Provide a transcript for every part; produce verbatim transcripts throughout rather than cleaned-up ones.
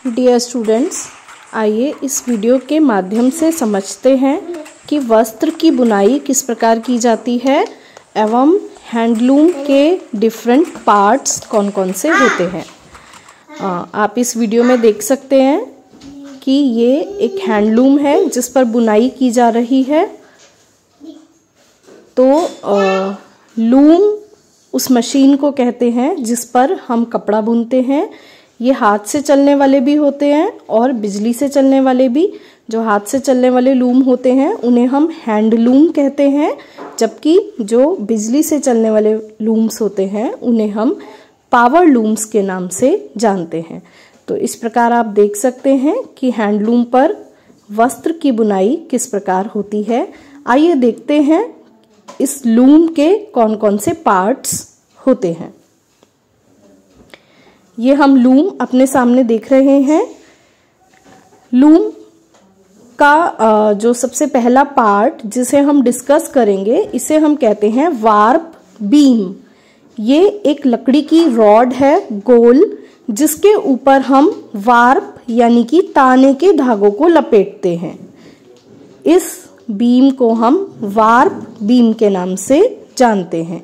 Dear students, आइए इस video के माध्यम से समझते हैं कि वस्त्र की बुनाई किस प्रकार की जाती है एवं हैंडलूम के डिफरेंट पार्ट्स कौन कौन से होते हैं। आ, आप इस वीडियो में देख सकते हैं कि ये एक हैंडलूम है जिस पर बुनाई की जा रही है। तो आ, लूम उस मशीन को कहते हैं जिस पर हम कपड़ा बुनते हैं। ये हाथ से चलने वाले भी होते हैं और बिजली से चलने वाले भी। जो हाथ से चलने वाले लूम होते हैं उन्हें हम हैंडलूम कहते हैं, जबकि जो बिजली से चलने वाले लूम्स होते हैं उन्हें हम पावर लूम्स के नाम से जानते हैं। तो इस प्रकार आप देख सकते हैं कि हैंडलूम पर वस्त्र की बुनाई किस प्रकार होती है। आइए देखते हैं इस लूम के कौन कौन से पार्ट्स होते हैं। ये हम लूम अपने सामने देख रहे हैं। लूम का जो सबसे पहला पार्ट जिसे हम डिस्कस करेंगे, इसे हम कहते हैं वार्प बीम। ये एक लकड़ी की रॉड है गोल, जिसके ऊपर हम वार्प यानी कि ताने के धागों को लपेटते हैं। इस बीम को हम वार्प बीम के नाम से जानते हैं।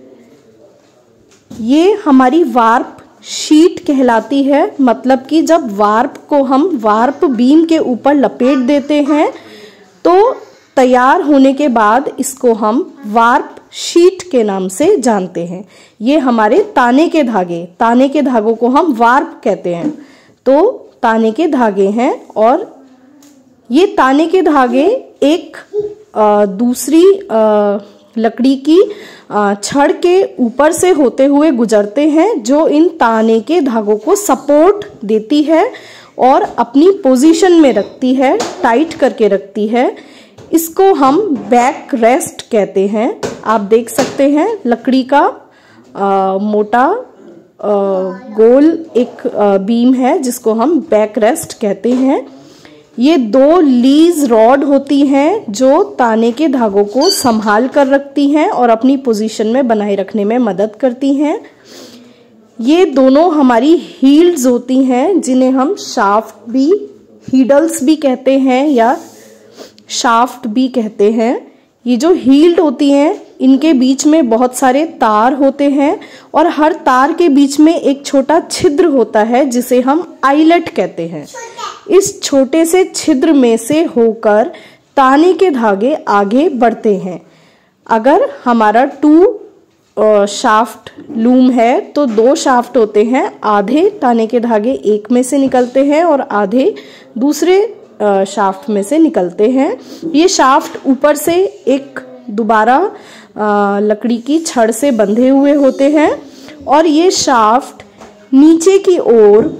ये हमारी वार्प शीट कहलाती है। मतलब कि जब वार्प को हम वार्प बीम के ऊपर लपेट देते हैं तो तैयार होने के बाद इसको हम वार्प शीट के नाम से जानते हैं। ये हमारे ताने के धागे, ताने के धागों को हम वार्प कहते हैं। तो ताने के धागे हैं और ये ताने के धागे एक आ, दूसरी आ, लकड़ी की छड़ के ऊपर से होते हुए गुजरते हैं, जो इन ताने के धागों को सपोर्ट देती है और अपनी पोजीशन में रखती है, टाइट करके रखती है। इसको हम बैक रेस्ट कहते हैं। आप देख सकते हैं लकड़ी का आ, मोटा आ, गोल एक आ, बीम है जिसको हम बैक रेस्ट कहते हैं। ये दो लीज रॉड होती हैं जो ताने के धागों को संभाल कर रखती हैं और अपनी पोजीशन में बनाए रखने में मदद करती हैं। ये दोनों हमारी हील्स होती हैं जिन्हें हम शाफ्ट भी, हीडल्स भी कहते हैं या शाफ्ट भी कहते हैं। ये जो हील्ड होती हैं इनके बीच में बहुत सारे तार होते हैं और हर तार के बीच में एक छोटा छिद्र होता है जिसे हम आइलेट कहते हैं। इस छोटे से छिद्र में से होकर ताने के धागे आगे बढ़ते हैं। अगर हमारा टू शाफ्ट लूम है तो दो शाफ्ट होते हैं। आधे ताने के धागे एक में से निकलते हैं और आधे दूसरे शाफ्ट में से निकलते हैं। ये शाफ्ट ऊपर से एक दोबारा लकड़ी की छड़ से बंधे हुए होते हैं और ये शाफ्ट नीचे की ओर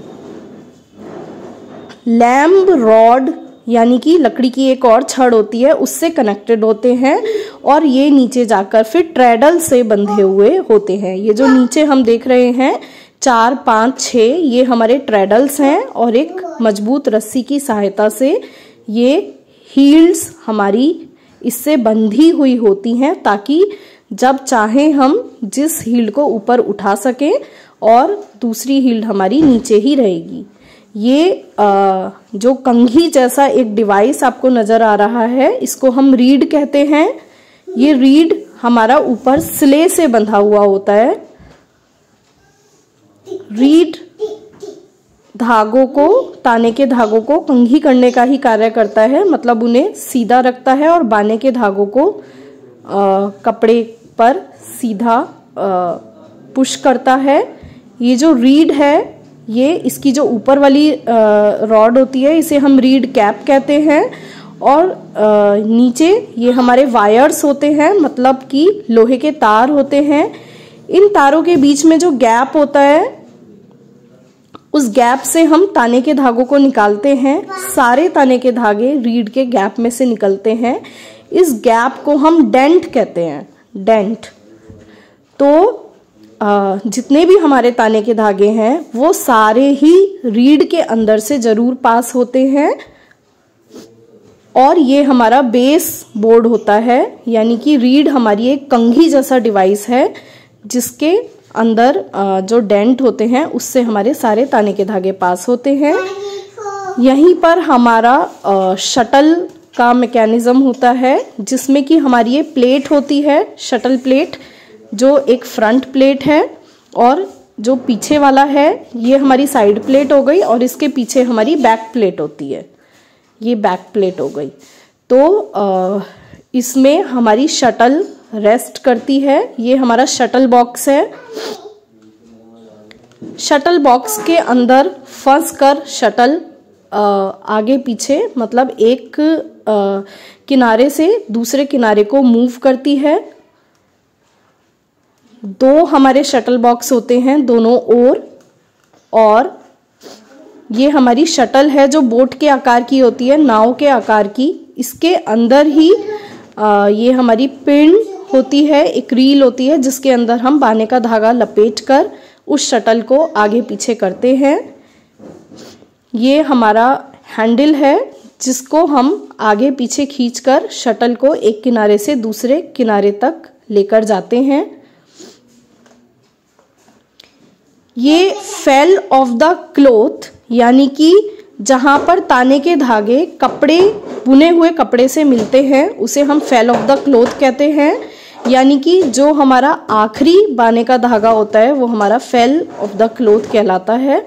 लैम्ब रॉड यानी कि लकड़ी की एक और छड़ होती है उससे कनेक्टेड होते हैं और ये नीचे जाकर फिर ट्रेडल से बंधे हुए होते हैं। ये जो नीचे हम देख रहे हैं चार पाँच छः, ये हमारे ट्रेडल्स हैं और एक मजबूत रस्सी की सहायता से ये हील्स हमारी इससे बंधी हुई होती हैं ताकि जब चाहें हम जिस हील्ड को ऊपर उठा सकें और दूसरी हील्ड हमारी नीचे ही रहेगी। ये आ, जो कंघी जैसा एक डिवाइस आपको नजर आ रहा है इसको हम रीड कहते हैं। ये रीड हमारा ऊपर सिले से बंधा हुआ होता है। रीड धागों को, ताने के धागों को कंघी करने का ही कार्य करता है। मतलब उन्हें सीधा रखता है और बाने के धागों को आ, कपड़े पर सीधा आ, पुश करता है। ये जो रीड है, ये इसकी जो ऊपर वाली रॉड होती है इसे हम रीड कैप कहते हैं और आ, नीचे ये हमारे वायर्स होते हैं, मतलब कि लोहे के तार होते हैं। इन तारों के बीच में जो गैप होता है उस गैप से हम ताने के धागों को निकालते हैं। सारे ताने के धागे रीड के गैप में से निकलते हैं। इस गैप को हम डेंट कहते हैं, डेंट। तो आ, जितने भी हमारे ताने के धागे हैं वो सारे ही रीड के अंदर से जरूर पास होते हैं और ये हमारा बेस बोर्ड होता है। यानी कि रीड हमारी एक कंघी जैसा डिवाइस है जिसके अंदर जो डेंट होते हैं उससे हमारे सारे ताने के धागे पास होते हैं। यहीं पर हमारा शटल का मैकेनिज्म होता है, जिसमें कि हमारी ये प्लेट होती है, शटल प्लेट, जो एक फ्रंट प्लेट है और जो पीछे वाला है ये हमारी साइड प्लेट हो गई, और इसके पीछे हमारी बैक प्लेट होती है, ये बैक प्लेट हो गई। तो इसमें हमारी शटल रेस्ट करती है। ये हमारा शटल बॉक्स है। शटल बॉक्स के अंदर फंस कर शटल आगे पीछे, मतलब एक आ, किनारे से दूसरे किनारे को मूव करती है। दो हमारे शटल बॉक्स होते हैं दोनों ओर, और ये हमारी शटल है जो बोट के आकार की होती है, नाव के आकार की। इसके अंदर ही आ, ये हमारी पिन होती है, एक रील होती है, जिसके अंदर हम बाने का धागा लपेट कर उस शटल को आगे पीछे करते हैं। ये हमारा हैंडल है, जिसको हम आगे पीछे खींचकर शटल को एक किनारे से दूसरे किनारे तक लेकर जाते हैं। ये फेल ऑफ द क्लॉथ, यानी कि जहां पर ताने के धागे कपड़े, बुने हुए कपड़े से मिलते हैं, उसे हम फेल ऑफ द क्लॉथ कहते हैं। यानी कि जो हमारा आखिरी बाने का धागा होता है वो हमारा फेल ऑफ द क्लॉथ कहलाता है।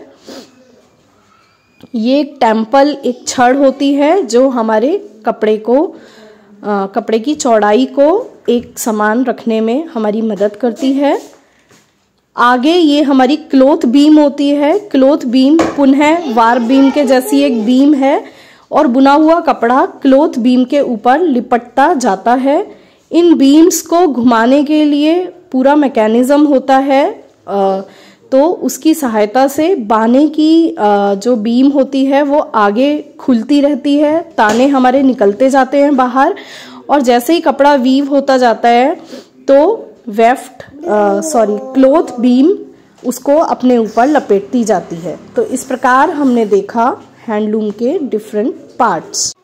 ये एक टेम्पल, एक छड़ होती है जो हमारे कपड़े को, आ, कपड़े की चौड़ाई को एक समान रखने में हमारी मदद करती है। आगे ये हमारी क्लॉथ बीम होती है। क्लॉथ बीम पुनः वार्प बीम के जैसी एक बीम है, और बुना हुआ कपड़ा क्लॉथ बीम के ऊपर लिपटता जाता है। इन बीम्स को घुमाने के लिए पूरा मैकेनिज्म होता है, तो उसकी सहायता से बाने की जो बीम होती है वो आगे खुलती रहती है, ताने हमारे निकलते जाते हैं बाहर, और जैसे ही कपड़ा वीव होता जाता है तो वेफ्ट सॉरी क्लॉथ बीम उसको अपने ऊपर लपेटती जाती है। तो इस प्रकार हमने देखा हैंडलूम के डिफरेंट पार्ट्स।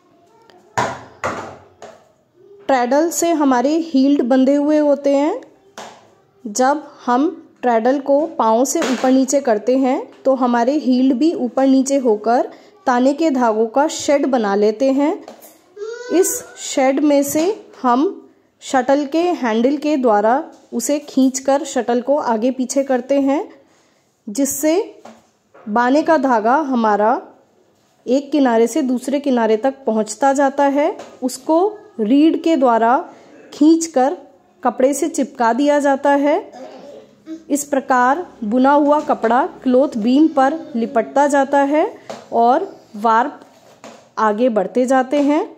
ट्रैडल से हमारे हील्ड बंधे हुए होते हैं। जब हम ट्रैडल को पाँव से ऊपर नीचे करते हैं तो हमारे हील्ड भी ऊपर नीचे होकर ताने के धागों का शेड बना लेते हैं। इस शेड में से हम शटल के हैंडल के द्वारा उसे खींचकर शटल को आगे पीछे करते हैं, जिससे बाने का धागा हमारा एक किनारे से दूसरे किनारे तक पहुंचता जाता है। उसको रीड के द्वारा खींचकर कपड़े से चिपका दिया जाता है। इस प्रकार बुना हुआ कपड़ा क्लॉथ बीम पर लिपटता जाता है और वार्प आगे बढ़ते जाते हैं।